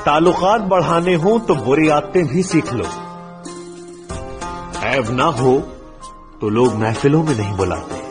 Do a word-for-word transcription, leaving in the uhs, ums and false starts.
ताल्लुकात बढ़ाने हो तो बुरी आदतें भी सीख लो। ऐब ना हो तो लोग महफिलों में नहीं बुलाते।